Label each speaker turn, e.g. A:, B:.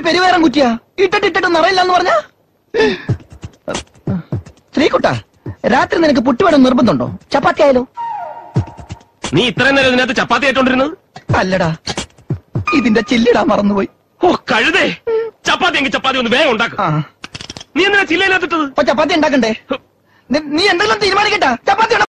A: പെരുവേരം കുറ്റിയാ ഇട്ടിട്ട് നിറയില്ലെന്ന് പറഞ്ഞ ശ്രീകുട്ട രാത്രി നിനക്ക് പുട്ടുവേണം നിർബന്ധമുണ്ടോ? ചപ്പാത്തി ആയാലോ?
B: നീ ഇത്രയും നേരം ഇതിനകത്ത് ചപ്പാത്തി ആയിട്ടോണ്ടിരുന്നത്?
A: അല്ലടാ, ഇതിന്റെ ചില്ലിടാൻ മറന്നുപോയി.
B: ഓ കഴുതേ, ചപ്പാത്തി എങ്കിൽ ചപ്പാത്തി ഒന്ന് വേഗം ഉണ്ടാക്കും. നീ എന്തിനാ ചില്ലയിനകത്തിട്ടത്?
A: ചപ്പാത്തി ഉണ്ടാക്കണ്ടേ? നീ എന്തെങ്കിലും തീരുമാനിക്കട്ടാ? ചപ്പാത്തി